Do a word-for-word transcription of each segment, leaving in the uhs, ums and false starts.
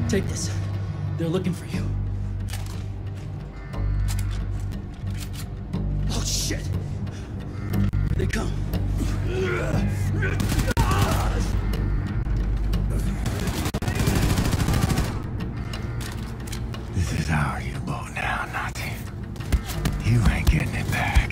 Take this. They're looking for you. Oh, shit! Here they come. This is our U-boat now, Nazi. You ain't getting it back.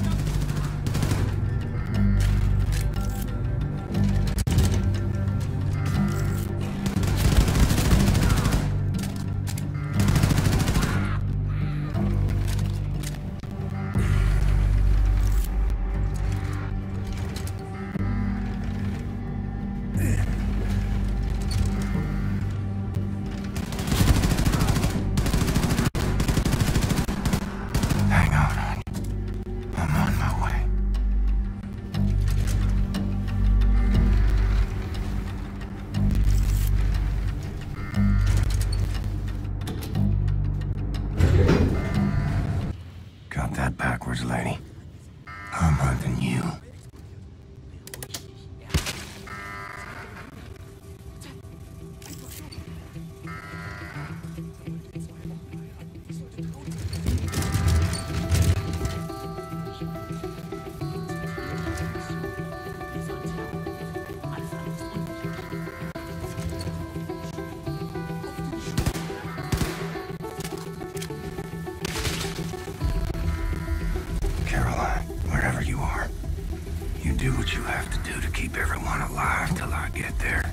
Lady. I'm hunting you. Do what you have to do to keep everyone alive till I get there.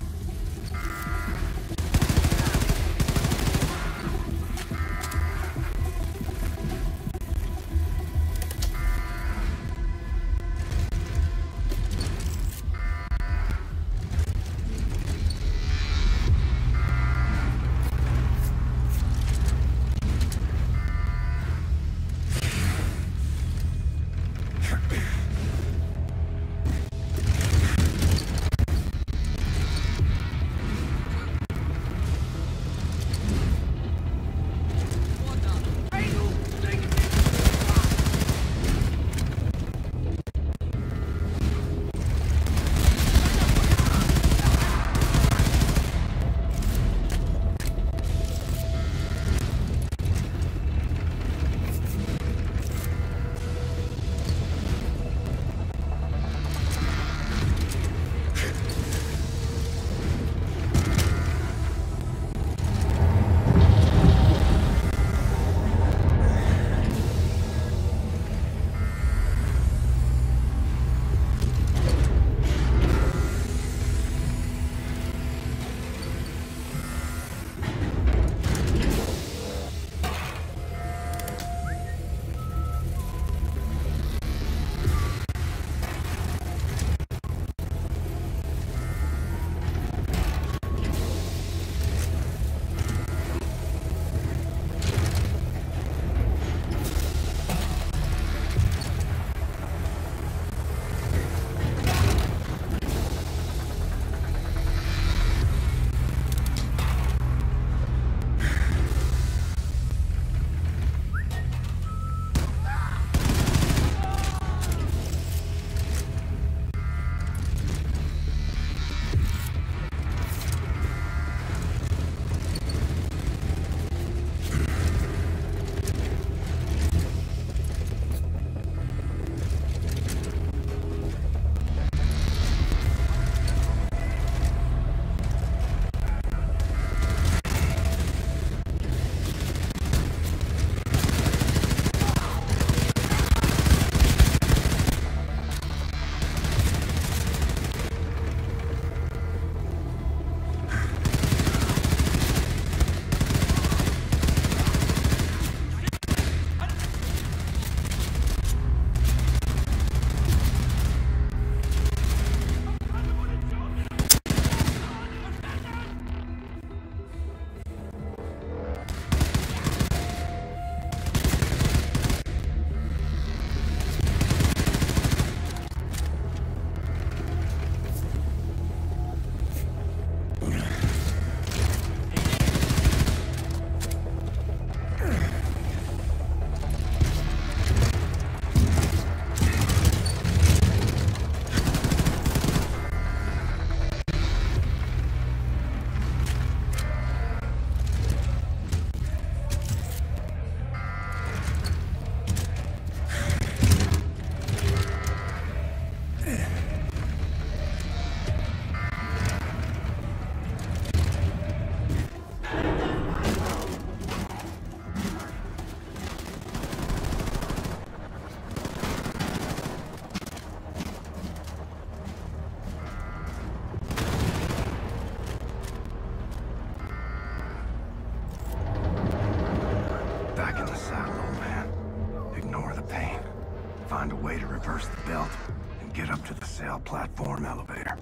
Traverse the belt and get up to the sail platform elevator.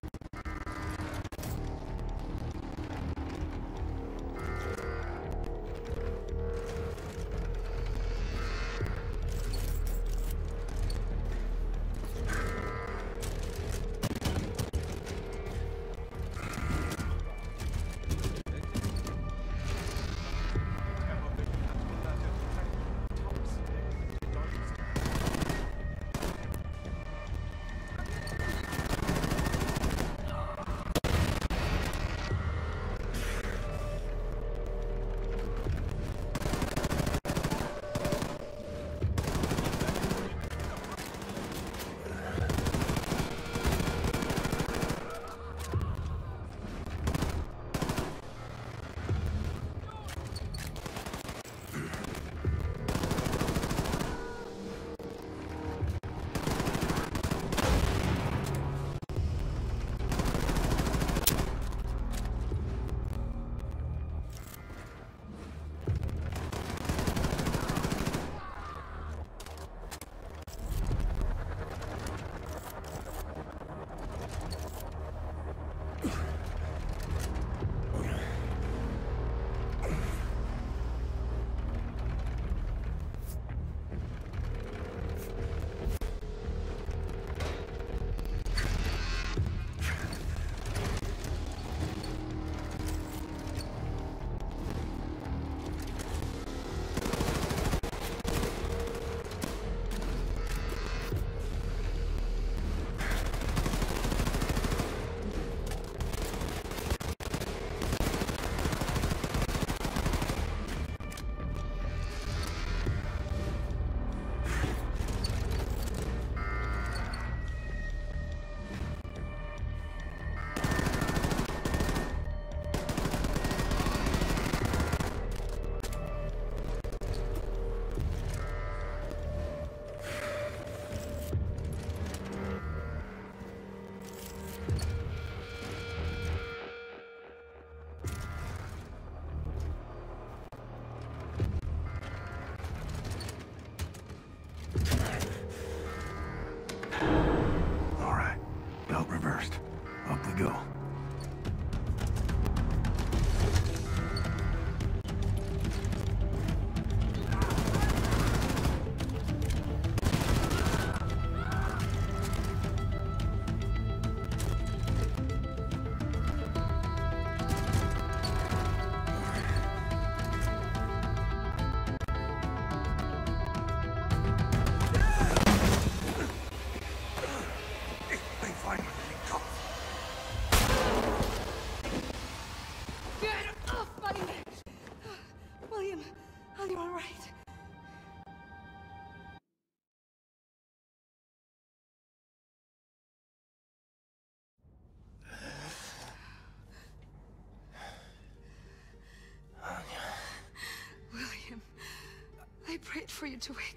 I prayed for you to wake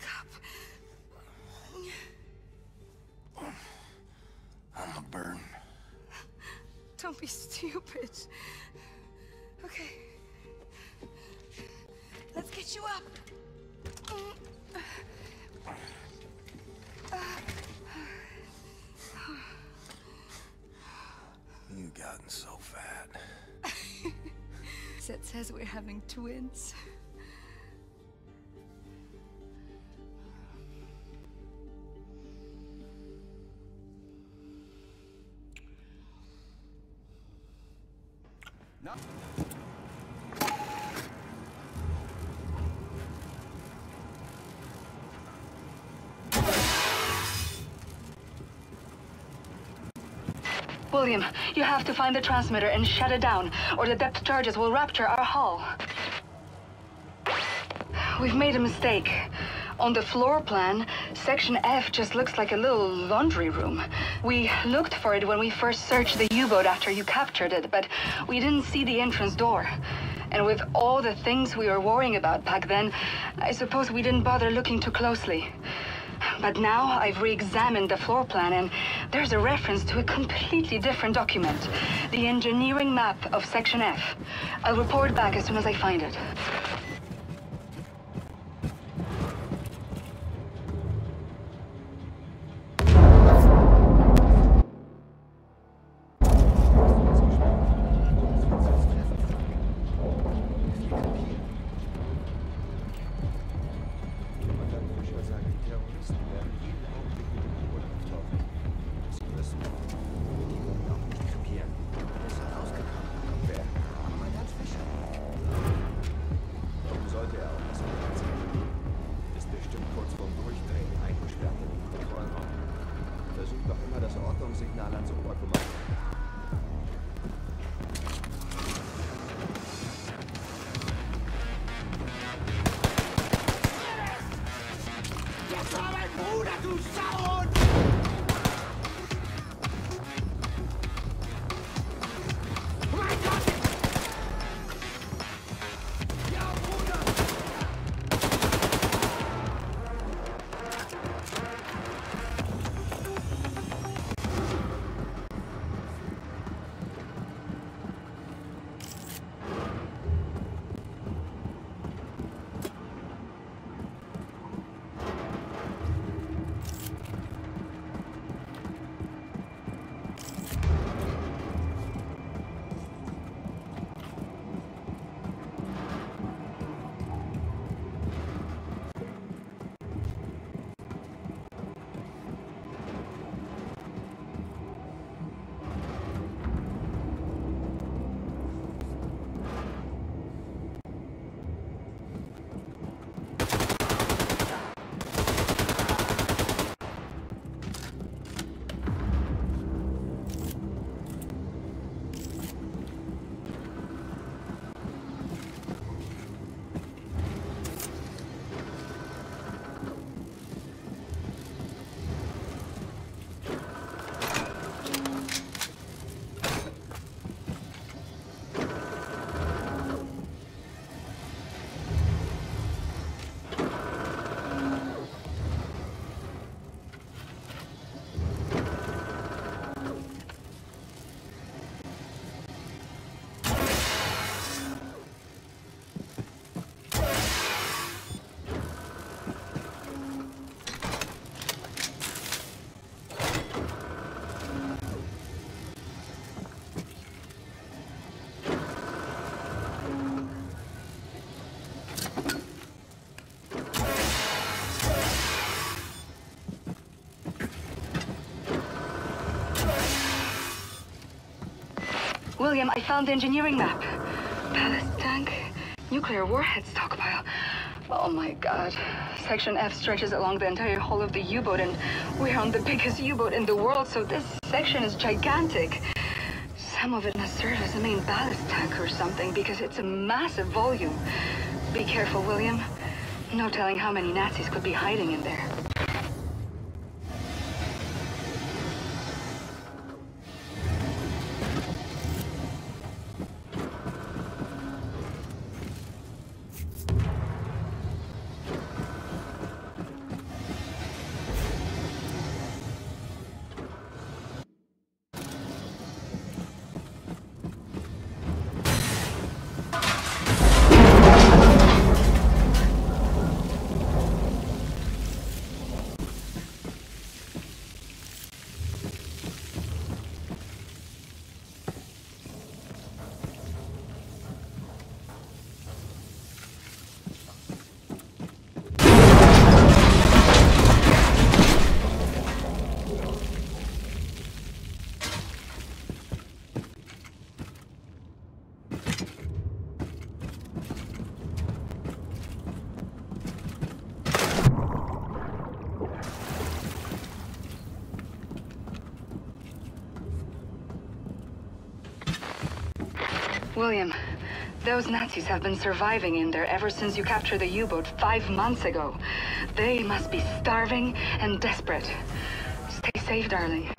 up. I'm a burden. Don't be stupid. Okay. Let's get you up. You've gotten so fat. Set says we're having twins. No. William, you have to find the transmitter and shut it down, or the depth charges will rupture our hull. We've made a mistake. On the floor plan, Section F just looks like a little laundry room. We looked for it when we first searched the U-boat after you captured it, but we didn't see the entrance door. And with all the things we were worrying about back then, I suppose we didn't bother looking too closely. But now I've re-examined the floor plan, and there's a reference to a completely different document. The engineering map of Section F. I'll report back as soon as I find it. William, I found the engineering map. Ballast tank, nuclear warhead stockpile. Oh my god. Section F stretches along the entire hull of the U-boat, and we're on the biggest U-boat in the world, so this section is gigantic. Some of it must serve as a main ballast tank or something, because it's a massive volume. Be careful, William. No telling how many Nazis could be hiding in there. William, those Nazis have been surviving in there ever since you captured the U-boat five months ago. They must be starving and desperate. Stay safe, darling.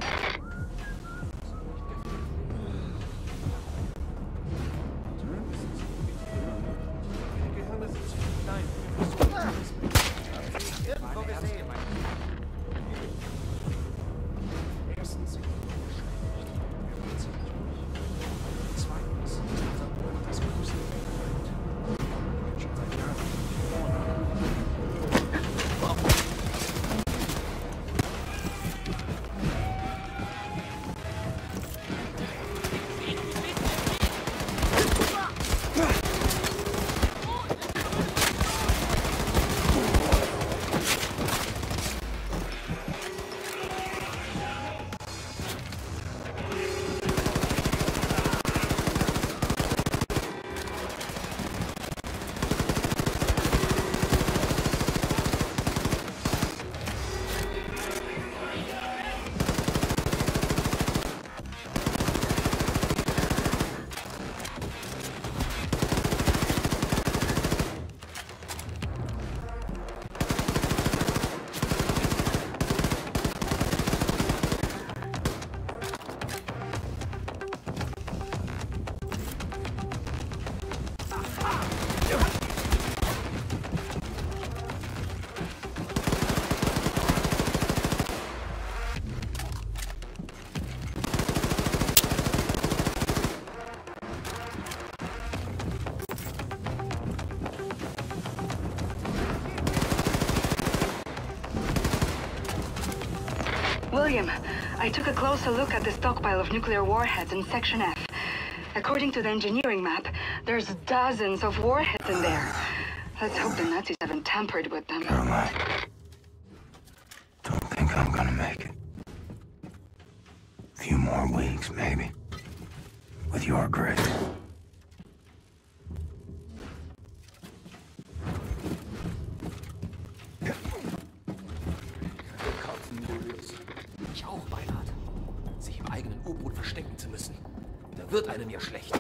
William, I took a closer look at the stockpile of nuclear warheads in Section F. According to the engineering map, there's dozens of warheads in there. Let's hope the Nazis haven't tampered with them. Caroline, don't think I'm gonna make it. A few more weeks, maybe. With your grace. Ich auch, Beinhard. Sich im eigenen U-Boot verstecken zu müssen. Da wird einem ja schlecht.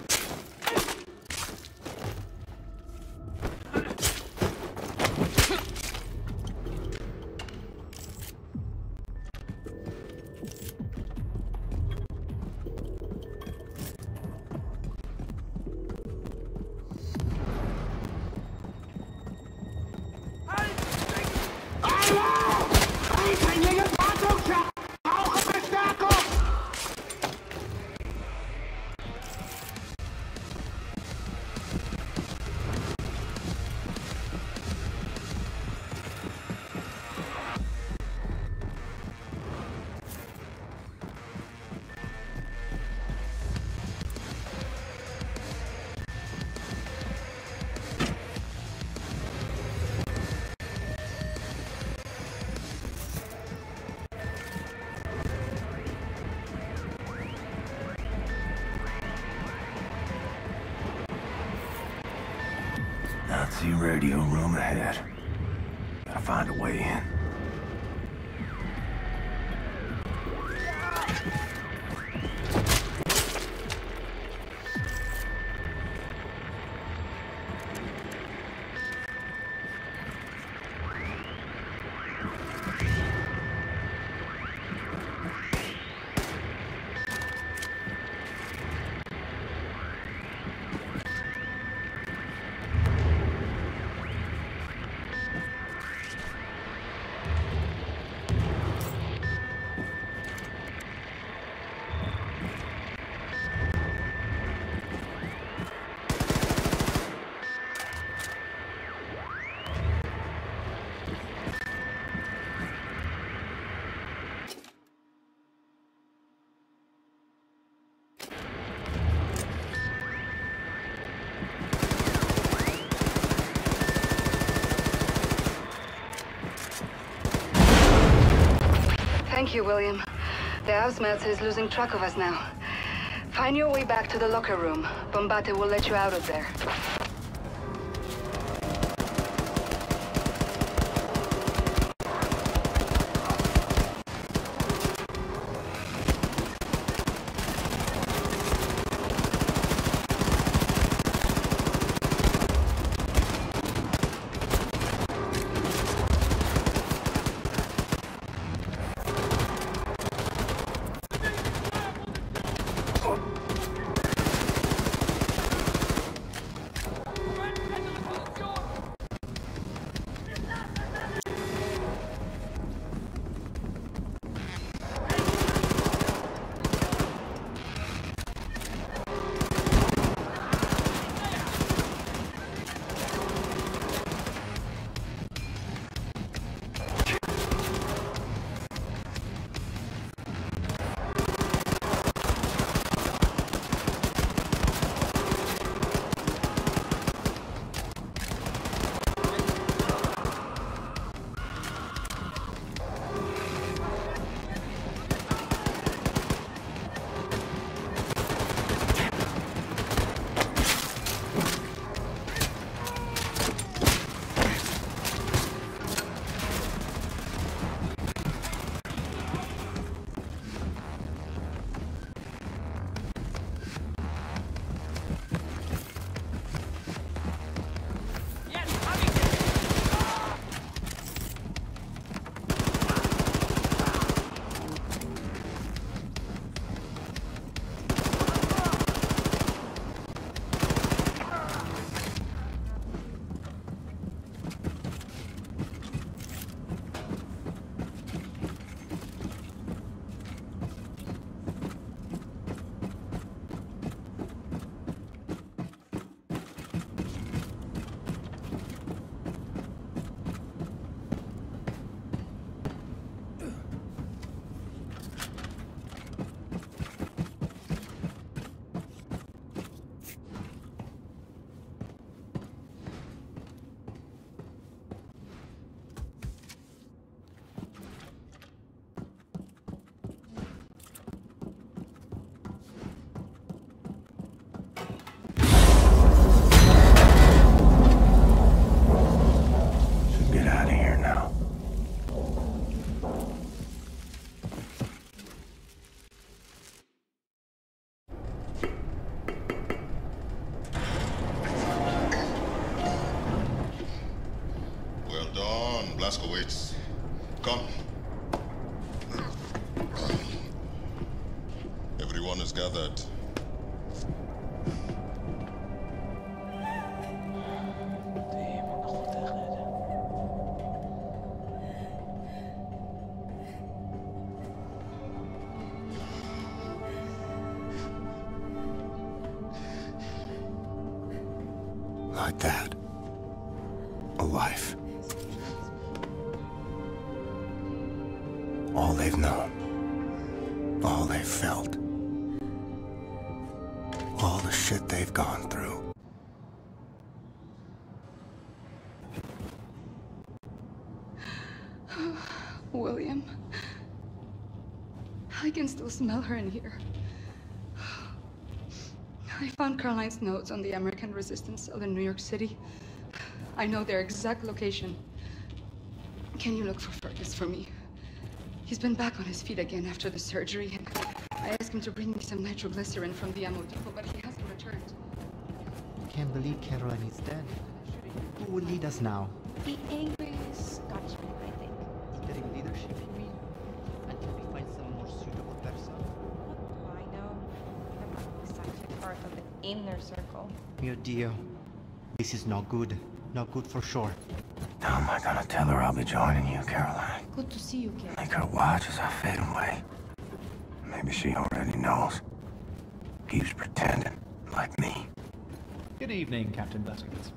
Nazi radio room ahead. Gotta find a way in. Thank you, William. The housemelter is losing track of us now. Find your way back to the locker room. Bombate will let you out of there. Blaskowitz. Come. Everyone is gathered. Like that. A life. All they've known. All they've felt. All the shit they've gone through. William. I can still smell her in here. I found Caroline's notes on the American resistance cell in New York City. I know their exact location. Can you look for Fergus for me? He's been back on his feet again after the surgery, and I asked him to bring me some nitroglycerin from the ammo depot, but he hasn't returned. Can't believe Caroline is dead. Who will lead us now? The angry Scotchman, I think. Getting leadership, you mean? Until we find some more suitable person? What do I know? I'm not exactly part of the inner circle. Mio Dio. This is not good. Not good for sure. How am I gonna tell her I'll be joining you, Caroline? Good to see you, kid. Make her watch as I fade away. Maybe she already knows. Keeps pretending, like me. Good evening, Captain Buttercup.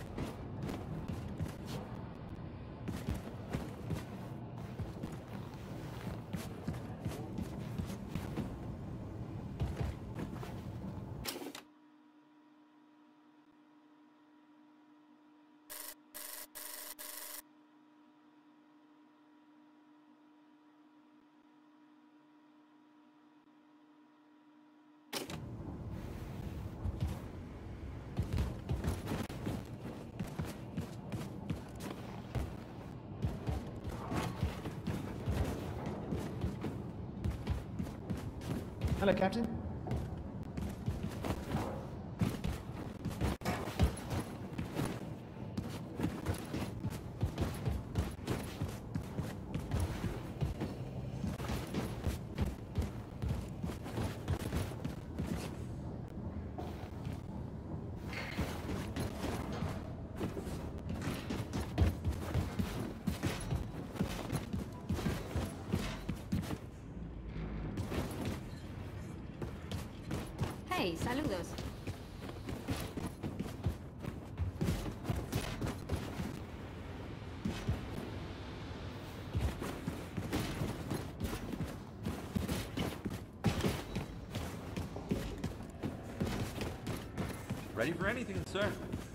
Hello, Captain. Hey, saludos. Ready for anything, sir.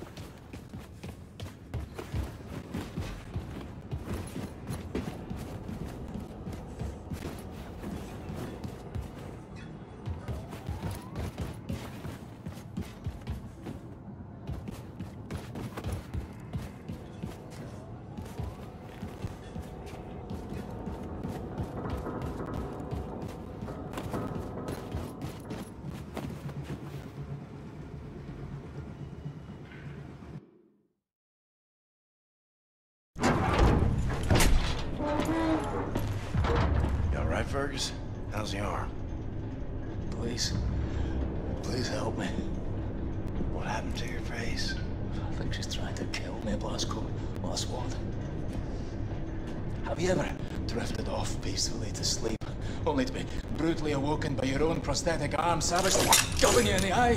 Fergus, how's the arm? Please. Please help me. What happened to your face? I think she's trying to kill me, Blasco. Last what? Have you ever drifted off peacefully to sleep, only to be brutally awoken by your own prosthetic arm savagely gubbing you in the eye?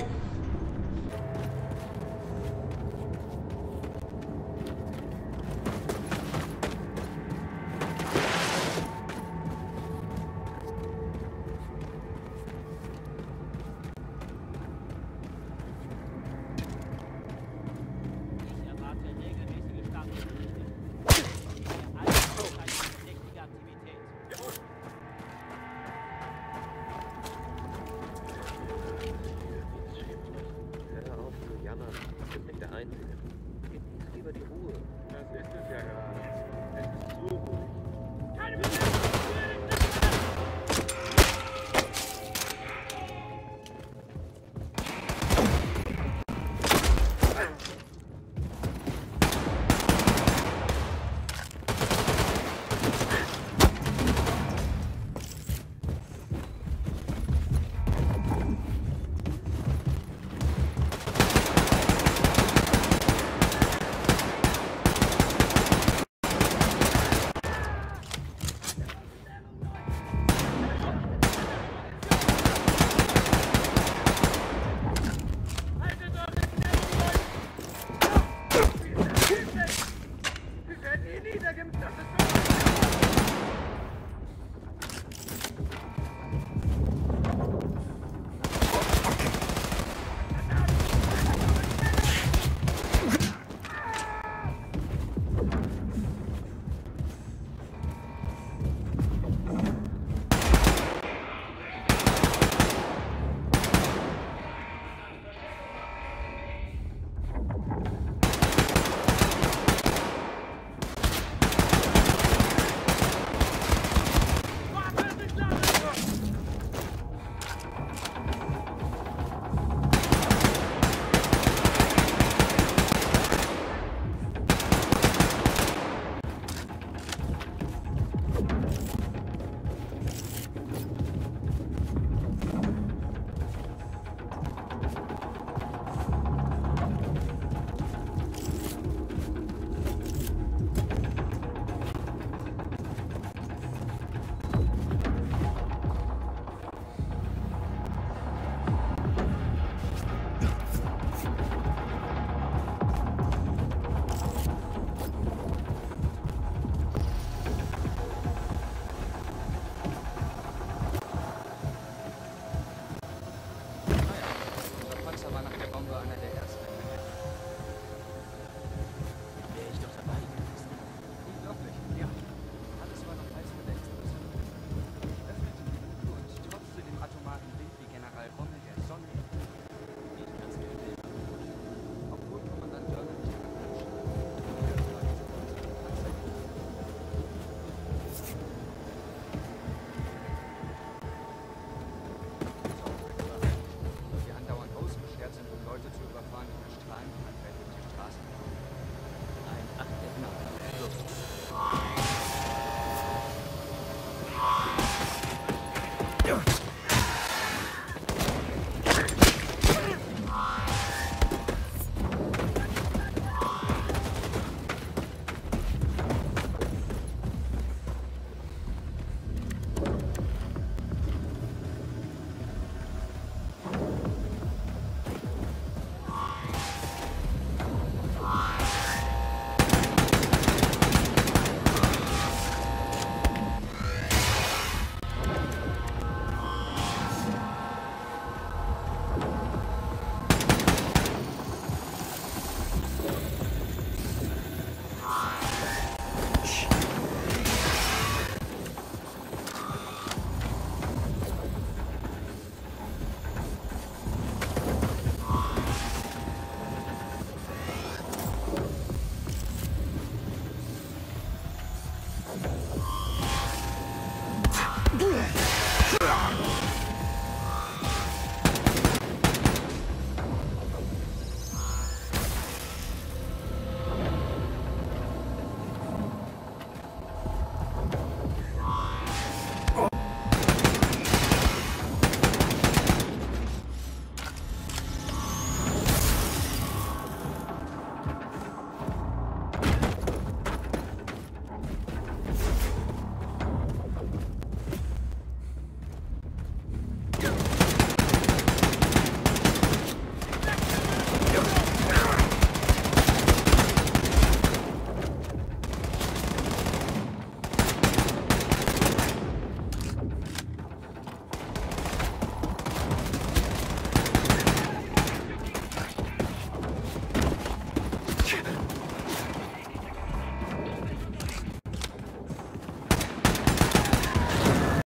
Lieber die Ruhe. Das ist es ja gerade.